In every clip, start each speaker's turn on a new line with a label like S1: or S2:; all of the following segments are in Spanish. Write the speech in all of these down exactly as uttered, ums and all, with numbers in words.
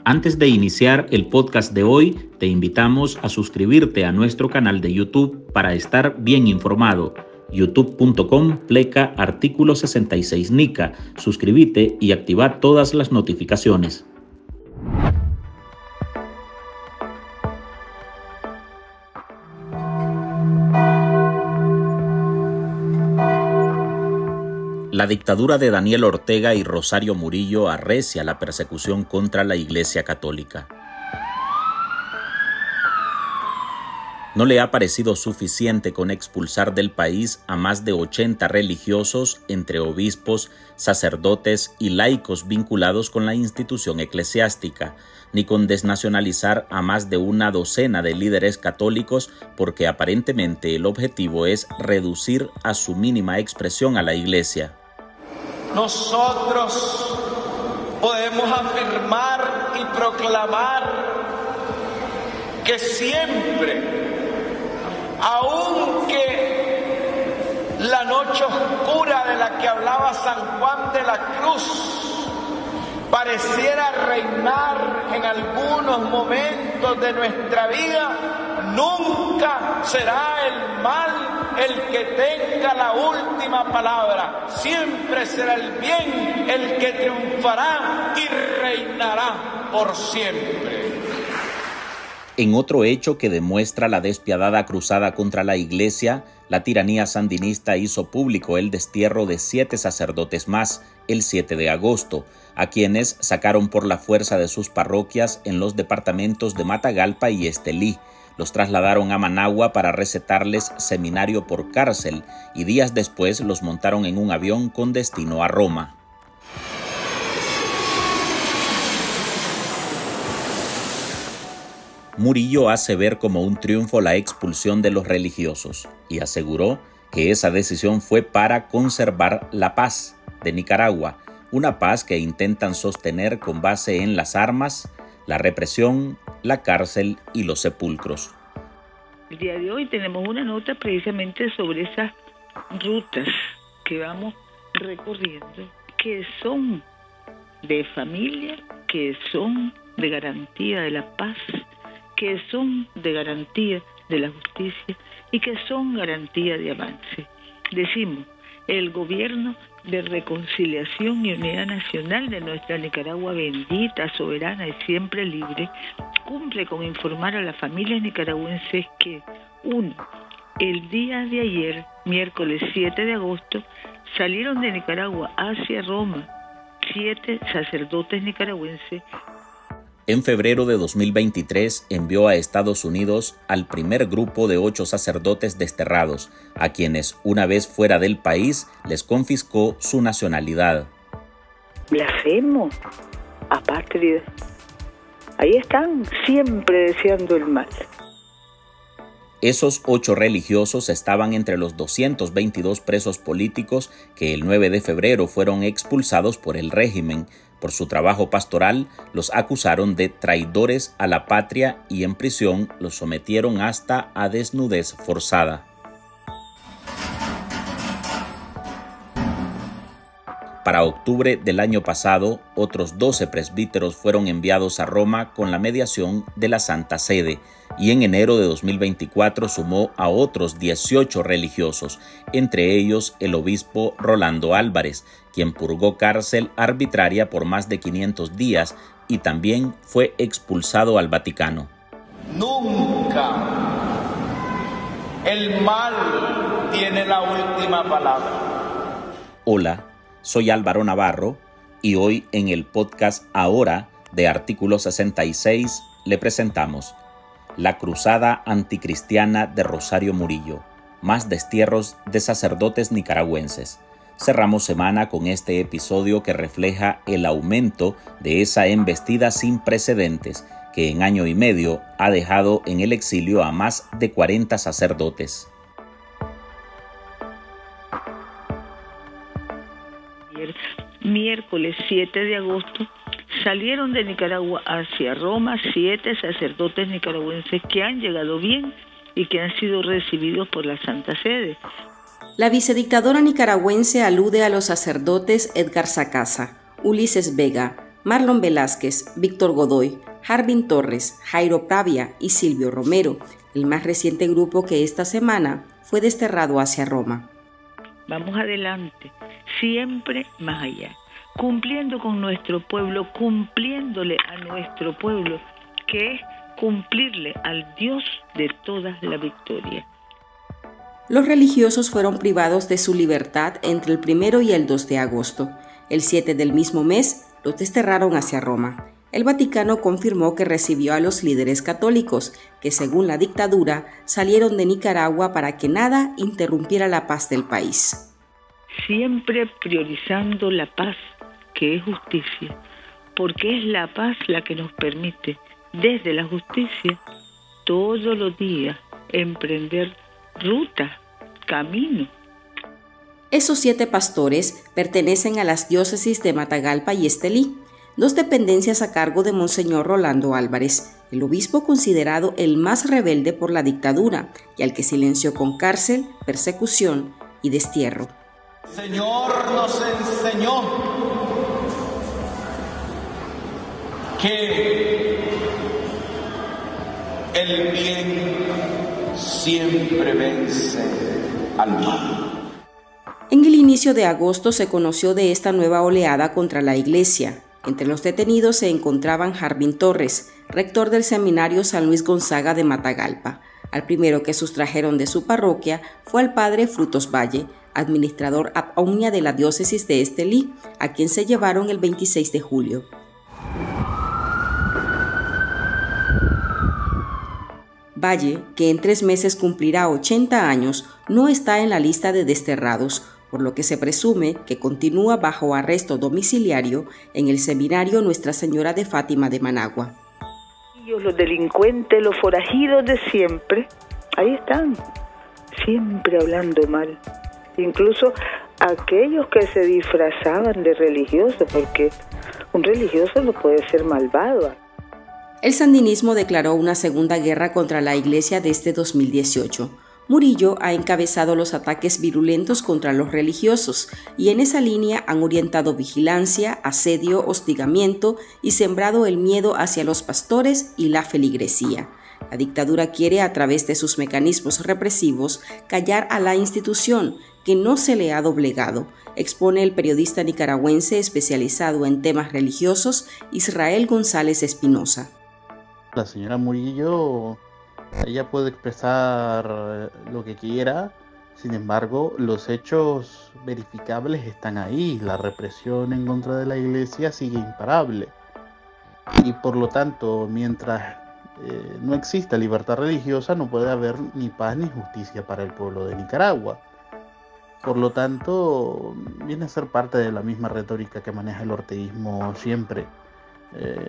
S1: Antes de iniciar el podcast de hoy, te invitamos a suscribirte a nuestro canal de YouTube para estar bien informado. youtube punto com pleca artículo sesenta y seis Nica. Suscríbete y activa todas las notificaciones. La dictadura de Daniel Ortega y Rosario Murillo arrecia la persecución contra la Iglesia Católica. No le ha parecido suficiente con expulsar del país a más de ochenta religiosos, entre obispos, sacerdotes y laicos vinculados con la institución eclesiástica, ni con desnacionalizar a más de una docena de líderes católicos, porque aparentemente el objetivo es reducir a su mínima expresión a la Iglesia.
S2: Nosotros podemos afirmar y proclamar que siempre, aunque la noche oscura de la que hablaba San Juan de la Cruz pareciera reinar en algunos momentos de nuestra vida, nunca será el mal el que tenga la última palabra. Siempre será el bien el que triunfará y reinará por siempre.
S1: En otro hecho que demuestra la despiadada cruzada contra la Iglesia, la tiranía sandinista hizo público el destierro de siete sacerdotes más el siete de agosto, a quienes sacaron por la fuerza de sus parroquias en los departamentos de Matagalpa y Estelí. Los trasladaron a Managua para recetarles seminario por cárcel y días después los montaron en un avión con destino a Roma. Murillo hace ver como un triunfo la expulsión de los religiosos y aseguró que esa decisión fue para conservar la paz de Nicaragua, una paz que intentan sostener con base en las armas, la represión, la cárcel y los sepulcros.
S3: El día de hoy tenemos una nota precisamente sobre esas rutas que vamos recorriendo, que son de familia, que son de garantía de la paz, que son de garantía de la justicia y que son garantía de avance. Decimos, el gobierno de reconciliación y unidad nacional de nuestra Nicaragua bendita, soberana y siempre libre, cumple con informar a las familias nicaragüenses que, uno, el día de ayer, miércoles siete de agosto, salieron de Nicaragua hacia Roma siete sacerdotes nicaragüenses.
S1: En febrero de dos mil veintitrés envió a Estados Unidos al primer grupo de ocho sacerdotes desterrados, a quienes, una vez fuera del país, les confiscó su nacionalidad.
S3: Blasfemo, apátrida. Ahí están, siempre deseando el mal.
S1: Esos ocho religiosos estaban entre los doscientos veintidós presos políticos que el nueve de febrero fueron expulsados por el régimen. Por su trabajo pastoral, los acusaron de traidores a la patria y en prisión los sometieron hasta a desnudez forzada. Para octubre del año pasado, otros doce presbíteros fueron enviados a Roma con la mediación de la Santa Sede, y en enero de dos mil veinticuatro sumó a otros dieciocho religiosos, entre ellos el obispo Rolando Álvarez, quien purgó cárcel arbitraria por más de quinientos días y también fue expulsado al Vaticano.
S2: Nunca el mal tiene la última palabra.
S1: Hola, soy Álvaro Navarro y hoy en el podcast Ahora de Artículo sesenta y seis le presentamos La cruzada anticristiana de Rosario Murillo, más destierros de sacerdotes nicaragüenses. Cerramos semana con este episodio que refleja el aumento de esa embestida sin precedentes que en año y medio ha dejado en el exilio a más de cuarenta sacerdotes.
S3: Miércoles siete de agosto salieron de Nicaragua hacia Roma siete sacerdotes nicaragüenses que han llegado bien y que han sido recibidos por la Santa Sede.
S4: La vicedictadora nicaragüense alude a los sacerdotes Edgar Sacasa, Ulises Vega, Marlon Velázquez, Víctor Godoy, Harvin Torres, Jairo Pravia y Silvio Romero, el más reciente grupo que esta semana fue desterrado hacia Roma.
S3: Vamos adelante, siempre más allá, cumpliendo con nuestro pueblo, cumpliéndole a nuestro pueblo, que es cumplirle al Dios de todas la victoria.
S4: Los religiosos fueron privados de su libertad entre el primero y el dos de agosto. El siete del mismo mes los desterraron hacia Roma. El Vaticano confirmó que recibió a los líderes católicos, que según la dictadura salieron de Nicaragua para que nada interrumpiera la paz del país.
S3: Siempre priorizando la paz, que es justicia, porque es la paz la que nos permite, desde la justicia, todos los días emprender ruta, camino.
S4: Esos siete pastores pertenecen a las diócesis de Matagalpa y Estelí, dos dependencias a cargo de Monseñor Rolando Álvarez, el obispo considerado el más rebelde por la dictadura y al que silenció con cárcel, persecución y destierro.
S2: El Señor nos enseñó que el bien siempre vence al mal.
S4: En el inicio de agosto se conoció de esta nueva oleada contra la Iglesia. Entre los detenidos se encontraban Harvin Torres, rector del seminario San Luis Gonzaga de Matagalpa. Al primero que sustrajeron de su parroquia fue al padre Frutos Valle, administrador ad omnia de la diócesis de Estelí, a quien se llevaron el veintiséis de julio. Valle, que en tres meses cumplirá ochenta años, no está en la lista de desterrados, por lo que se presume que continúa bajo arresto domiciliario en el seminario Nuestra Señora de Fátima de Managua.
S3: Los delincuentes, los forajidos de siempre, ahí están, siempre hablando mal. Incluso aquellos que se disfrazaban de religiosos, porque un religioso no puede ser malvado.
S4: El sandinismo declaró una segunda guerra contra la Iglesia desde dos mil dieciocho. Murillo ha encabezado los ataques virulentos contra los religiosos y en esa línea han orientado vigilancia, asedio, hostigamiento y sembrado el miedo hacia los pastores y la feligresía. La dictadura quiere, a través de sus mecanismos represivos, callar a la institución que no se le ha doblegado, expone el periodista nicaragüense especializado en temas religiosos Israel González Espinosa.
S5: La señora Murillo, ella puede expresar lo que quiera, sin embargo, los hechos verificables están ahí. La represión en contra de la Iglesia sigue imparable. Y por lo tanto, mientras eh, no exista libertad religiosa, no puede haber ni paz ni justicia para el pueblo de Nicaragua. Por lo tanto, viene a ser parte de la misma retórica que maneja el orteguismo siempre. Eh,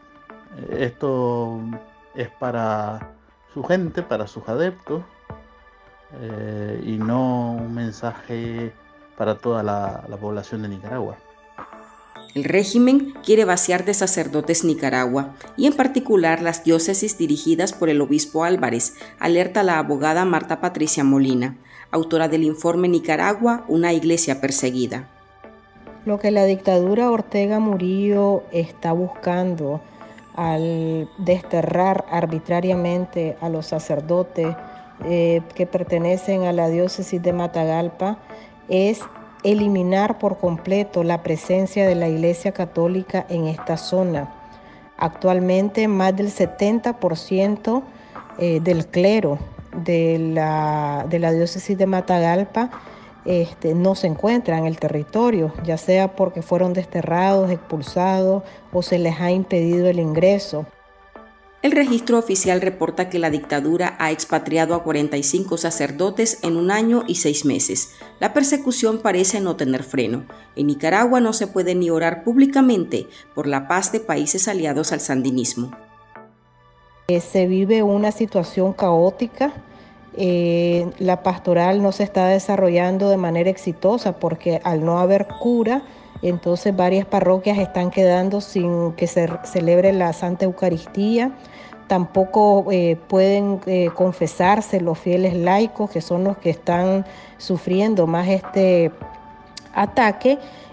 S5: esto es para su gente, para sus adeptos, eh, y no un mensaje para toda la, la población de Nicaragua.
S4: El régimen quiere vaciar de sacerdotes Nicaragua, y en particular las diócesis dirigidas por el obispo Álvarez, alerta la abogada Marta Patricia Molina, autora del informe Nicaragua, una iglesia perseguida.
S6: Lo que la dictadura Ortega Murillo está buscando al desterrar arbitrariamente a los sacerdotes eh, que pertenecen a la diócesis de Matagalpa es eliminar por completo la presencia de la Iglesia Católica en esta zona. Actualmente más del setenta por ciento eh, del clero de la, de la diócesis de Matagalpa Este, no se encuentran en el territorio, ya sea porque fueron desterrados, expulsados o se les ha impedido el ingreso.
S4: El registro oficial reporta que la dictadura ha expatriado a cuarenta y cinco sacerdotes en un año y seis meses. La persecución parece no tener freno. En Nicaragua no se puede ni orar públicamente por la paz de países aliados al sandinismo.
S6: Eh, se vive una situación caótica. Eh, la pastoral no se está desarrollando de manera exitosa porque al no haber cura, entonces varias parroquias están quedando sin que se celebre la Santa Eucaristía. Tampoco eh, pueden eh, confesarse los fieles laicos, que son los que están sufriendo más este ataque.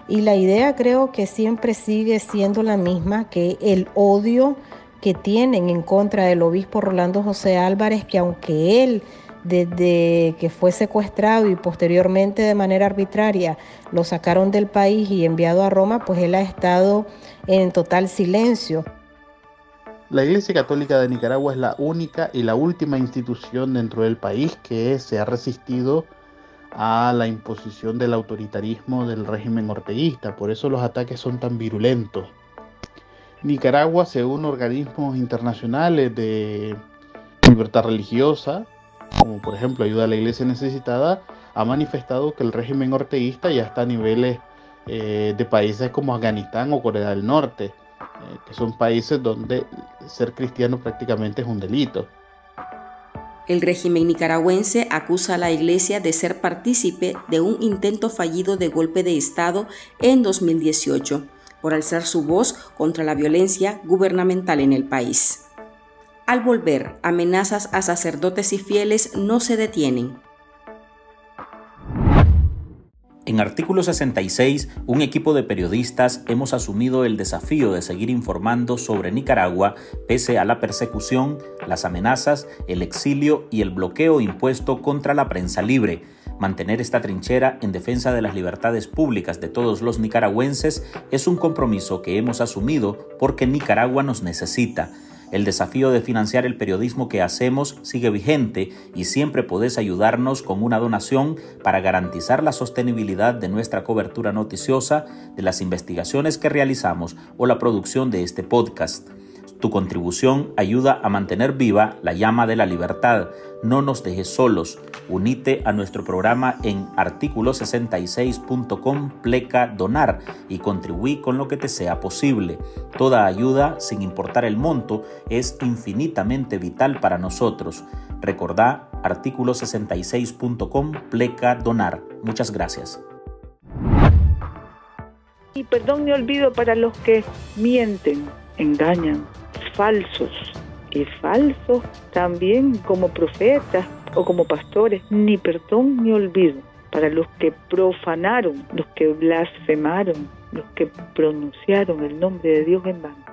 S6: Y la idea creo que siempre sigue siendo la misma, que el odio que tienen en contra del obispo Rolando José Álvarez, que aunque él desde que fue secuestrado y posteriormente de manera arbitraria lo sacaron del país y enviado a Roma, pues él ha estado en total silencio.
S5: La Iglesia Católica de Nicaragua es la única y la última institución dentro del país que se ha resistido a la imposición del autoritarismo del régimen orteguista. Por eso los ataques son tan virulentos. Nicaragua, según organismos internacionales de libertad religiosa, como por ejemplo Ayuda a la Iglesia Necesitada, ha manifestado que el régimen orteguista ya está a niveles eh, de países como Afganistán o Corea del Norte, eh, que son países donde ser cristiano prácticamente es un delito.
S4: El régimen nicaragüense acusa a la Iglesia de ser partícipe de un intento fallido de golpe de Estado en dos mil dieciocho, por alzar su voz contra la violencia gubernamental en el país. Al volver, amenazas a sacerdotes y fieles no se detienen.
S1: En Artículo sesenta y seis, un equipo de periodistas hemos asumido el desafío de seguir informando sobre Nicaragua pese a la persecución, las amenazas, el exilio y el bloqueo impuesto contra la prensa libre. Mantener esta trinchera en defensa de las libertades públicas de todos los nicaragüenses es un compromiso que hemos asumido porque Nicaragua nos necesita. El desafío de financiar el periodismo que hacemos sigue vigente y siempre podés ayudarnos con una donación para garantizar la sostenibilidad de nuestra cobertura noticiosa, de las investigaciones que realizamos o la producción de este podcast. Tu contribución ayuda a mantener viva la llama de la libertad. No nos dejes solos. Unite a nuestro programa en artículo sesenta y seis punto com pleca donar y contribuí con lo que te sea posible. Toda ayuda, sin importar el monto, es infinitamente vital para nosotros. Recordá artículo sesenta y seis punto com pleca donar. Muchas gracias.
S3: Y perdón me olvido para los que mienten, engañan, falsos y falsos también como profetas o como pastores, ni perdón ni olvido para los que profanaron, los que blasfemaron, los que pronunciaron el nombre de Dios en vano.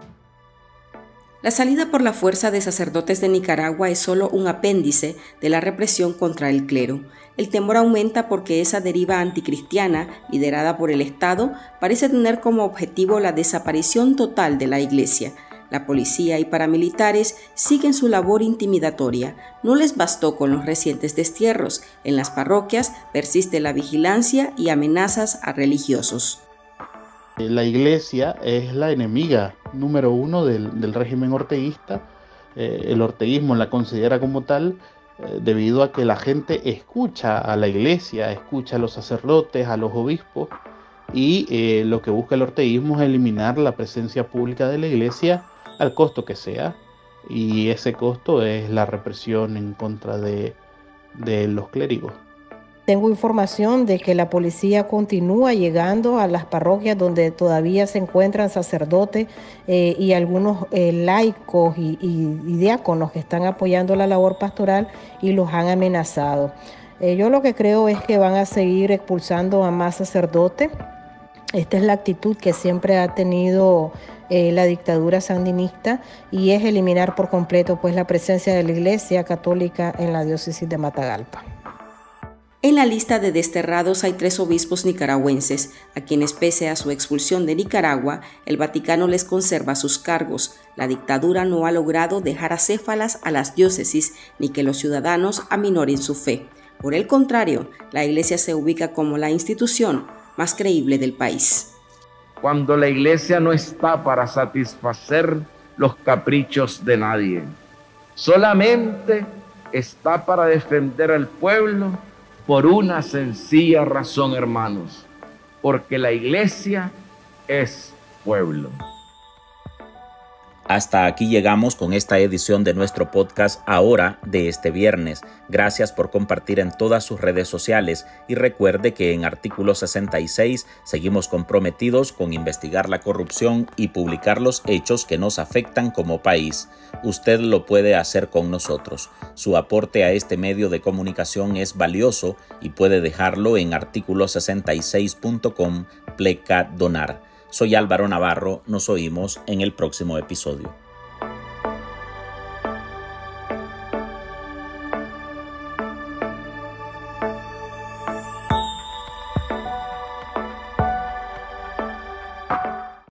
S4: La salida por la fuerza de sacerdotes de Nicaragua es solo un apéndice de la represión contra el clero. El temor aumenta porque esa deriva anticristiana, liderada por el Estado, parece tener como objetivo la desaparición total de la Iglesia. La policía y paramilitares siguen su labor intimidatoria. No les bastó con los recientes destierros. En las parroquias persiste la vigilancia y amenazas a religiosos.
S5: La Iglesia es la enemiga número uno del, del régimen orteguista. Eh, el orteguismo la considera como tal eh, debido a que la gente escucha a la Iglesia, escucha a los sacerdotes, a los obispos, y eh, lo que busca el orteguismo es eliminar la presencia pública de la Iglesia al costo que sea, y ese costo es la represión en contra de, de los clérigos.
S6: Tengo información de que la policía continúa llegando a las parroquias donde todavía se encuentran sacerdotes eh, y algunos eh, laicos y, y, y diáconos que están apoyando la labor pastoral y los han amenazado. Eh, yo lo que creo es que van a seguir expulsando a más sacerdotes. Esta es la actitud que siempre ha tenido eh, la dictadura sandinista, y es eliminar por completo pues, la presencia de la Iglesia Católica en la diócesis de Matagalpa.
S4: En la lista de desterrados hay tres obispos nicaragüenses, a quienes pese a su expulsión de Nicaragua, el Vaticano les conserva sus cargos. La dictadura no ha logrado dejar acéfalas a las diócesis ni que los ciudadanos aminoren su fe. Por el contrario, la Iglesia se ubica como la institución más creíble del país.
S2: Cuando la Iglesia no está para satisfacer los caprichos de nadie, solamente está para defender al pueblo por una sencilla razón, hermanos, porque la Iglesia es pueblo.
S1: Hasta aquí llegamos con esta edición de nuestro podcast Ahora de este viernes. Gracias por compartir en todas sus redes sociales y recuerde que en Artículo sesenta y seis seguimos comprometidos con investigar la corrupción y publicar los hechos que nos afectan como país. Usted lo puede hacer con nosotros. Su aporte a este medio de comunicación es valioso y puede dejarlo en artículo sesenta y seis punto com Pleca Donar. Soy Álvaro Navarro, nos oímos en el próximo episodio.